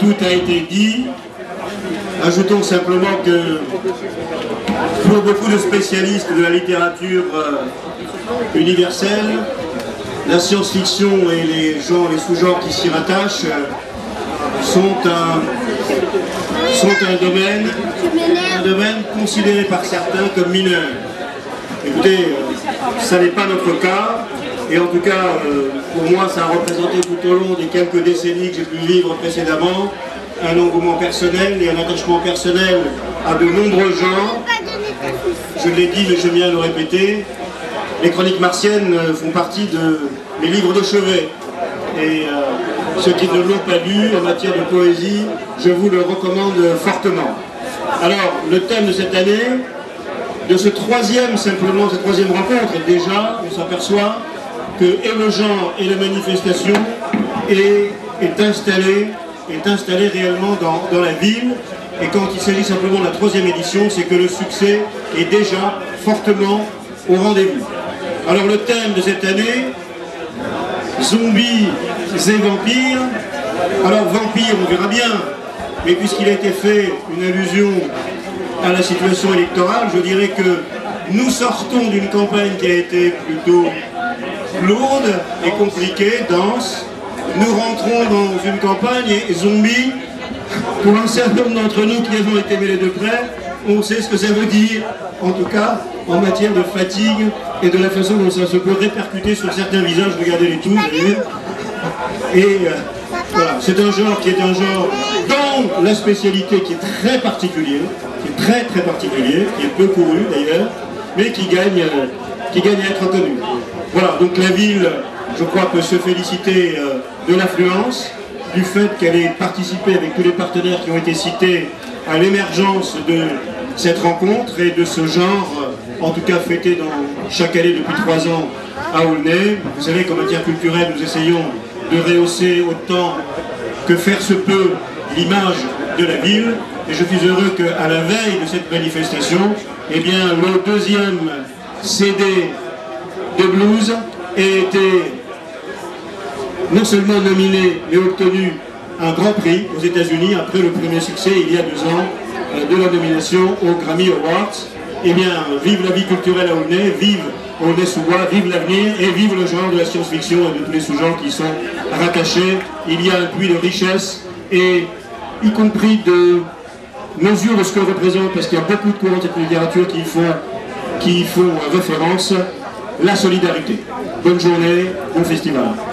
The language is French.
tout a été dit. Ajoutons simplement que pour beaucoup de spécialistes de la littérature universelle, la science-fiction et les sous-genres qui s'y rattachent sont un domaine considéré par certains comme mineur. Écoutez, ça n'est pas notre cas, et en tout cas, pour moi, ça a représenté tout au long des quelques décennies que j'ai pu vivre précédemment, un engouement personnel et un attachement personnel à de nombreux genres. Je l'ai dit, mais j'aime bien le répéter, les chroniques martiennes font partie de mes livres de chevet. Et ceux qui ne l'ont pas lu en matière de poésie, je vous le recommande fortement. Alors, le thème de cette année, de cette troisième rencontre, déjà, on s'aperçoit que et le genre et la manifestation est installé réellement dans la ville. Et quand il s'agit simplement de la troisième édition, c'est que le succès est déjà fortement au rendez-vous. Alors le thème de cette année, zombies et vampires. Alors vampires, on verra bien, mais puisqu'il a été fait une allusion à la situation électorale, je dirais que nous sortons d'une campagne qui a été plutôt lourde et compliquée, dense. Nous rentrons dans une campagne et zombies, pour un certain nombre d'entre nous qui avons été mêlés de près, on sait ce que ça veut dire, en tout cas en matière de fatigue et de la façon dont ça se peut répercuter sur certains visages. Regardez-les tous, vous voyez. Et voilà, c'est un genre qui est un genre dont la spécialité qui est très particulière, qui est très très particulier, qui est peu couru d'ailleurs, mais qui gagne à être connu. Voilà, donc la ville, je crois, peut se féliciter de l'affluence, du fait qu'elle ait participé avec tous les partenaires qui ont été cités à l'émergence de cette rencontre et de ce genre, en tout cas fêté chaque année depuis 3 ans à Aulnay. Vous savez qu'en matière culturelle, nous essayons de rehausser autant que faire se peut l'image de la ville. Et je suis heureux qu'à la veille de cette manifestation, eh bien, le 2e CD de blues ait été non seulement nominé, mais obtenu un grand prix aux États-Unis après le premier succès, il y a 2 ans, de la nomination aux Grammy Awards. Eh bien, vive la vie culturelle à Aulnay, vive Aulnay-sous-Bois, vive l'avenir et vive le genre de la science-fiction et de tous les sous-genres qui sont rattachés. Il y a un puits de richesse, et y compris de mesure de ce que représente, parce qu'il y a beaucoup de courants de cette littérature qui font référence, la solidarité. Bonne journée, bon festival.